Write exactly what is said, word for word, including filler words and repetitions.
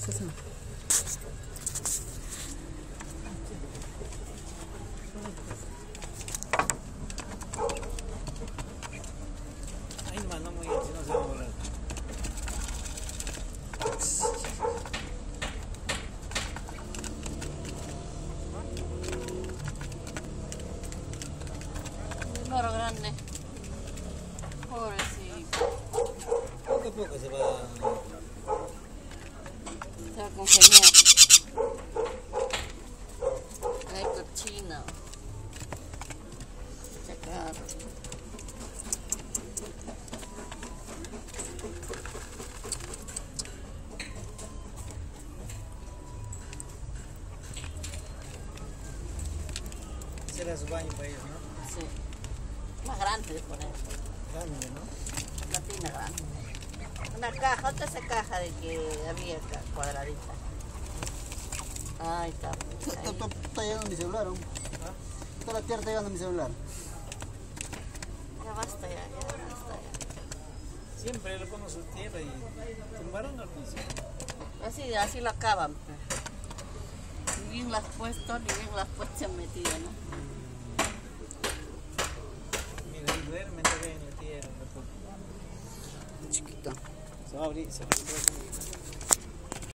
Sí, sí. Ahí nomás, no muy bien, si no se va a volar. Un loro grande. Pobrecito. Poco a poco se va. Se va a congeniar. Ay, cochino. Chacar. Ese era su baño para ellos, ¿no? Sí. Más grande de poner. Grande, ¿no? Una tina grande. Una caja, otra esa caja de que había acá, cuadradita. Ay, está. Está, está, Ahí. está llegando mi celular, ¿no? ¿Ah? Está la tierra, está llegando mi celular. Ya basta, ya, ya basta, ya. Siempre le pongo su tierra y tumbaron al piso. Así, así lo acaban. Ni bien las puesto, ni bien las puesto se han metido, ¿no? Mira, ahí duermen todavía en la tierra. Chiquita. Se va a abrir, se va a abrir.